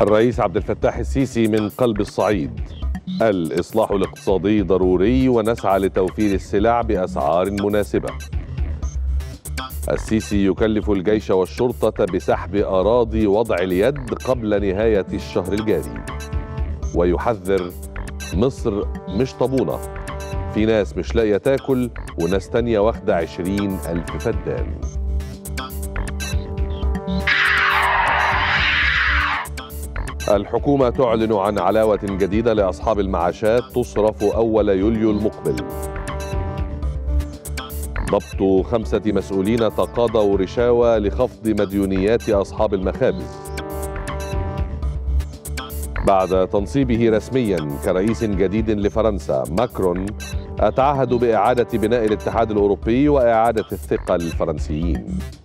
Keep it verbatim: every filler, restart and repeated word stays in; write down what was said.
الرئيس عبد الفتاح السيسي من قلب الصعيد: الإصلاح الاقتصادي ضروري ونسعى لتوفير السلع بأسعار مناسبة. السيسي يكلف الجيش والشرطة بسحب أراضي وضع اليد قبل نهاية الشهر الجاري، ويحذر: مصر مش طابونة، في ناس مش لاقية تاكل وناس تانية واخدة عشرين ألف فدان. الحكومة تعلن عن علاوة جديدة لأصحاب المعاشات تصرف أول يوليو المقبل. ضبط خمسة مسؤولين تقاضوا رشاوى لخفض مديونيات أصحاب المخابز. بعد تنصيبه رسميا كرئيس جديد لفرنسا، ماكرون أتعهد بإعادة بناء الاتحاد الأوروبي وإعادة الثقة للفرنسيين.